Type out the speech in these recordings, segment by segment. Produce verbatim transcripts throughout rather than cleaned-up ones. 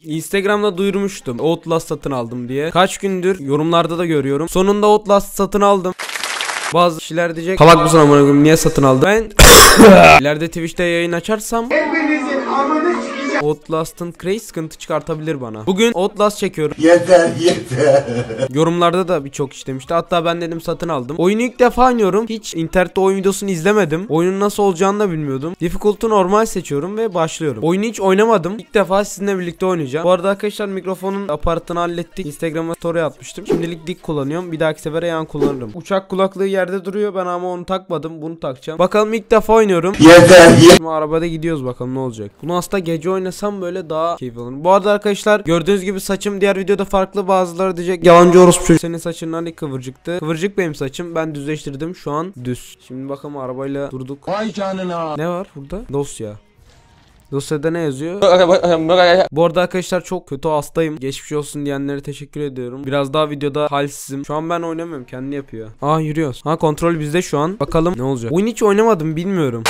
Instagram'da duyurmuştum Outlast satın aldım diye. Kaç gündür yorumlarda da görüyorum. Sonunda Outlast satın aldım. Bazı kişiler diyecek salak mısın amına koyayım, niye satın aldın? Ben ileride Twitch'te yayın açarsam Outlast'ın crazy sıkıntı çıkartabilir bana. Bugün Outlast çekiyorum. Yeter yeter. Yorumlarda da birçok kişi demişti. Hatta ben dedim satın aldım. Oyunu ilk defa oynuyorum. Hiç internette oyun videosunu izlemedim. Oyunun nasıl olacağını da bilmiyordum. Difficulty normal seçiyorum ve başlıyorum. Oyunu hiç oynamadım. İlk defa sizinle birlikte oynayacağım. Bu arada arkadaşlar mikrofonun aparatını hallettik. Instagram'a story atmıştım. Şimdilik dik kullanıyorum. Bir dahaki sefere yan kullanırım. Uçak kulaklığı yerde duruyor. Ben ama onu takmadım. Bunu takacağım. Bakalım, ilk defa oynuyorum. Yeter yeter. Şimdi arabada gidiyoruz, bakalım ne olacak. Bunu aslında gece oynasam böyle daha keyif alırım. Bu arada arkadaşlar gördüğünüz gibi saçım diğer videoda farklı. Bazıları diyecek yalancı orospu çocuk, senin saçın hani kıvırcıktı. Kıvırcık benim saçım, ben düzleştirdim, şu an düz. Şimdi bakalım, arabayla durduk. Vay canına. Ne var burada? Dosya. Dosyada ne yazıyor? Bu arada arkadaşlar çok kötü hastayım. Geçmiş olsun diyenlere teşekkür ediyorum. Biraz daha videoda halsizim. Şu an ben oynamıyorum, kendi yapıyor. Aa, yürüyoruz. Ha, kontrol bizde şu an. Bakalım ne olacak. Oyun hiç oynamadım, bilmiyorum.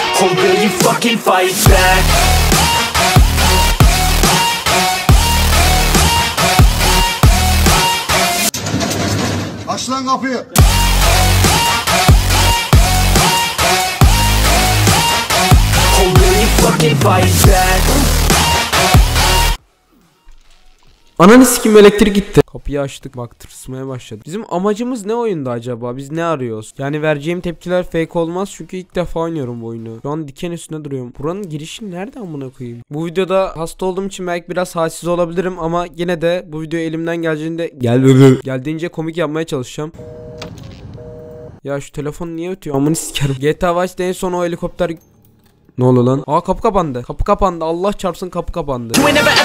Aç lan kapıyı. Ananı sikim, elektrik gitti. Kapıyı açtık, bak tırsmaya başladı. Bizim amacımız ne oyunda acaba? Biz ne arıyoruz? Yani vereceğim tepkiler fake olmaz çünkü ilk defa oynuyorum bu oyunu. Şu an diken üstüne duruyorum. Buranın girişi nerede amına koyayım? Bu videoda hasta olduğum için belki biraz halsiz olabilirim ama yine de bu video elimden geldiğinde gel geldiğince komik yapmaya çalışacağım. Ya şu telefon niye ötüyor? Amını sikerim. G T A Vice'de en son o helikopter... Ne oluyor lan? Aa, kapı kapandı. Kapı kapandı. Allah çarpsın, kapı kapandı.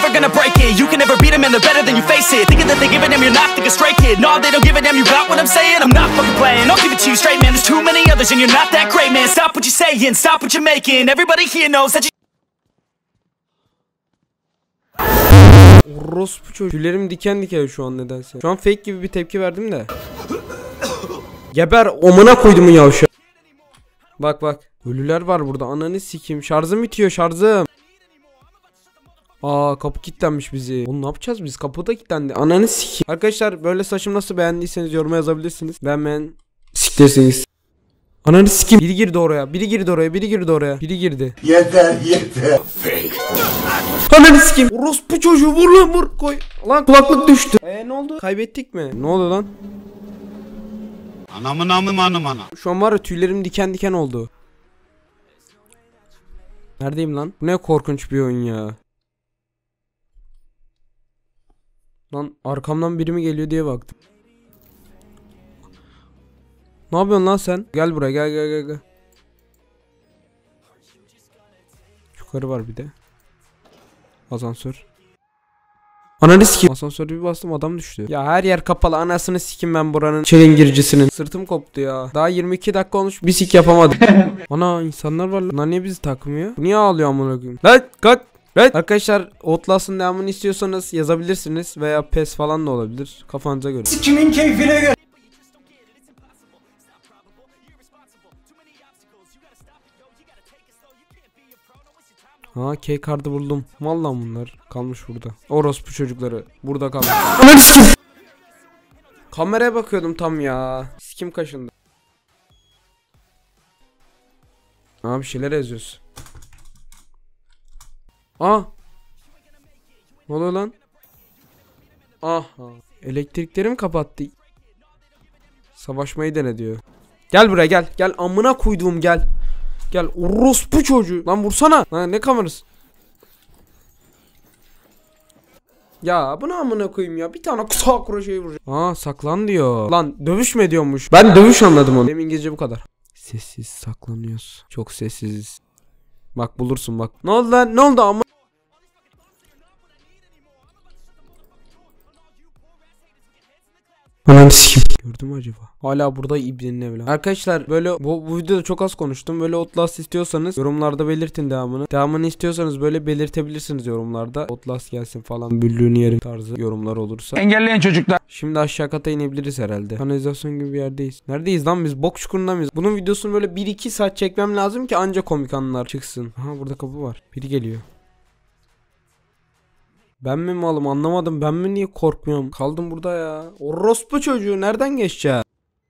Orospu çocuğu. Tüylerim diken diken şu an nedense. Şu an fake gibi bir tepki verdim de. Geber omuna koydumun yavşa. Bak bak. Ölüler var burada. Ananı sikeyim. Şarjım bitiyor, şarjım. Aa, kapı kilitlenmiş bizi. Oğlum ne yapacağız biz? Kapı da kilitlendi. Ananı sikeyim. Arkadaşlar böyle saçım nasıl, beğendiyseniz yoruma yazabilirsiniz. Beğenmeyen siktirsiniz. Ananı sikeyim. Biri girdi oraya. Biri girdi oraya. Biri girdi oraya. Biri girdi. Yeter yeter. Ananı sikeyim. Orospu çocuğu, vur lan vur. Koy. Lan kulaklık düştü. Eee ne oldu? Kaybettik mi? Ne oldu lan? Anamın amım anım ana. Şu an var ya, tüylerim diken diken oldu. Neredeyim lan? Bu ne korkunç bir oyun ya. Lan arkamdan biri mi geliyor diye baktım. Ne yapıyorsun lan sen? Gel buraya, gel gel gel gel. Yukarı var bir de. Asansör. Ananı sikim. Asansörü bir bastım, adam düştü. Ya her yer kapalı, anasını sikim ben buranın çilingircisinin. Sırtım koptu ya. Daha yirmi iki dakika olmuş, bir sik yapamadım. Ana, insanlar var lan. Bunlar niye bizi takmıyor? Niye ağlıyor amına koyayım? Lan kalk. Evet. Arkadaşlar Outlast'ın devamını istiyorsanız yazabilirsiniz veya P E S falan da olabilir. Kafanıza göre. Kimin keyfine göre. Ha, key kartı buldum. Vallahi bunlar kalmış burada. Orospu çocukları burada kalmış. Kameraya bakıyordum tam ya. Sikim kaşındı. Aa, bir şeyler yazıyoruz. Aa. Ne oluyor lan? Aha. Elektriklerimi kapattı. Savaşmayı dene diyor. Gel buraya gel. Gel amına koyduğum gel. Gel orospu çocuğu. Lan vursana. Lan ne kamerası? Ya bunu amına koyayım ya. Bir tane kısa kroşeyi vuracağım. Aa, saklan diyor. Lan dövüşme diyormuş. Ben dövüş anladım onu. Benim İngilizce bu kadar. Sessiz saklanıyoruz. Çok sessiziz. Bak bulursun bak. Ne oldu lan? Ne oldu ama? Ananı sikim. Gördün mü acaba? Hala burada İbni'nin evlen. Arkadaşlar böyle bu, bu videoda çok az konuştum. Böyle Outlast istiyorsanız yorumlarda belirtin devamını. Devamını istiyorsanız böyle belirtebilirsiniz yorumlarda. Outlast gelsin falan, büllüğünü yerim tarzı yorumlar olursa. Engelleyen çocuklar. Şimdi aşağı kata inebiliriz herhalde. Kanalizasyon gibi bir yerdeyiz. Neredeyiz lan biz? Bok çukurunda mıyız? Bunun videosunu böyle bir iki saat çekmem lazım ki anca komik anlar çıksın. Aha, burada kapı var. Biri geliyor. Ben mi malım anlamadım. Ben mi niye korkmuyorum? Kaldım burada ya. Orospu çocuğu nereden geçeceğim?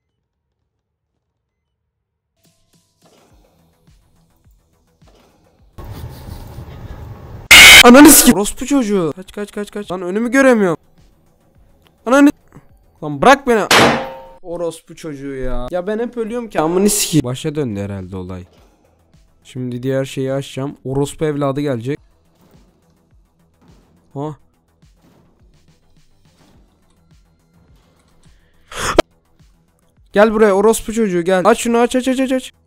Ananı sikeyim. Orospu çocuğu. Kaç kaç kaç kaç. Lan önümü göremiyorum. Ananı. Lan bırak beni. Orospu çocuğu ya. Ya ben hep ölüyorum ki amını sikeyim. Başa döndü herhalde olay. Şimdi diğer şeyi açacağım. Orospu evladı gelecek. Ha. Gel buraya orospu çocuğu gel. Aç şunu aç aç aç aç aç.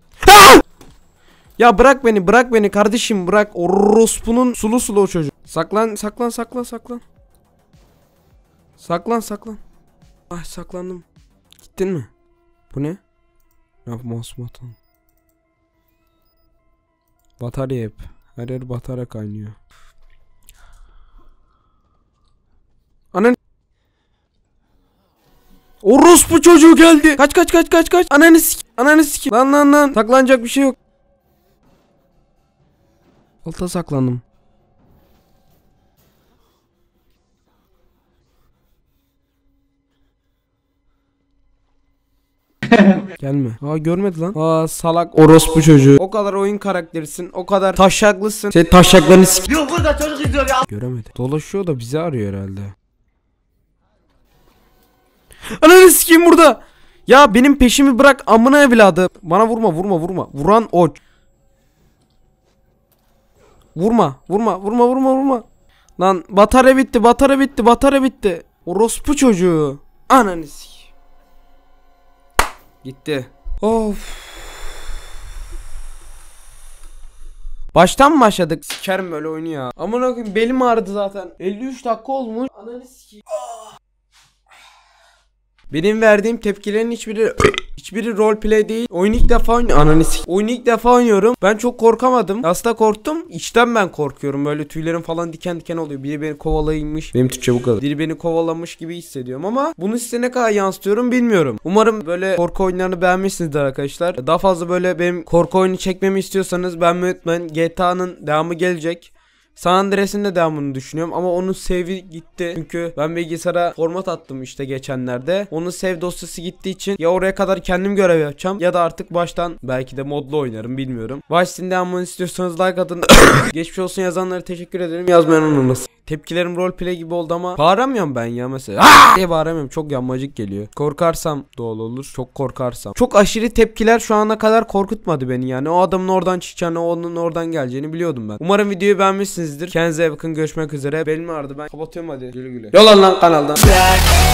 Ya bırak beni bırak beni kardeşim bırak. Orospunun sulu sulu o çocuk. Saklan saklan saklan saklan. Saklan saklan. Ay saklandım. Gittin mi? Bu ne? Ya mouse button. Batarya hep. Her yer batarya kaynıyor. Anan. Orospu çocuğu geldi. Kaç kaç kaç kaç kaç. Ananı sik. Ananı sik. Lan lan lan. Saklanacak bir şey yok. Alta saklandım. Gelme. Aa görmedi lan. Aa salak orospu çocuğu. O kadar oyun karakterisin. O kadar taşaklısın. Sen taşaklarını sik. Yok burada çocuk izliyor ya. Göremedi. Dolaşıyor da bizi arıyor herhalde. Ananı sikeyim burada. Ya benim peşimi bırak amına evladı. Bana vurma vurma vurma. Vuran o. Vurma vurma vurma vurma vurma. Lan batarya bitti batarya bitti batarya bitti. Orospu çocuğu. Ananı sikeyim. Gitti. Of. Baştan mı başladık? Sikerim böyle oyunu ya. Amına koyayım belim ağrıdı zaten. elli üç dakika olmuş. Ananı sikeyim. Benim verdiğim tepkilerin hiçbiri hiçbiri roleplay değil. Oyunu ilk defa oynuyorum. Ananı sikeyim. Oyunu ilk defa oynuyorum. Ben çok korkamadım. Aslında korktum. İçten ben korkuyorum. Böyle tüylerim falan diken diken oluyor. Biri beni kovalaymış. Benim Türkçe bu kadar. Biri beni kovalamış gibi hissediyorum ama bunu size ne kadar yansıtıyorum bilmiyorum. Umarım böyle korku oyunlarını beğenmişsinizdir arkadaşlar. Daha fazla böyle benim korku oyunu çekmemi istiyorsanız ben unutmayın. G T A'nın devamı gelecek. San Andreas'ın da devamını düşünüyorum ama onun save'i gitti. Çünkü ben bilgisayara format attım işte geçenlerde. Onun save dosyası gittiği için ya oraya kadar kendim görev yapacağım ya da artık baştan belki de modlu oynarım bilmiyorum. Vice'in devamını istiyorsanız like atın. Geçmiş olsun yazanlara teşekkür ederim. Yazmayan unutmasın. Tepkilerim roleplay gibi oldu ama bağıramıyorum ben ya mesela. Aa! diye bağıramıyorum. Çok yanmacık geliyor. Korkarsam doğal olur. Çok korkarsam. Çok aşırı tepkiler şu ana kadar korkutmadı beni yani. O adamın oradan çıkacağını, onun oradan geleceğini biliyordum ben. Umarım videoyu beğenmişsinizdir. Kendinize bakın. Görüşmek üzere. Belim ağrıdı. Ben kapatıyorum hadi. Güle güle. Yolan lan kanaldan.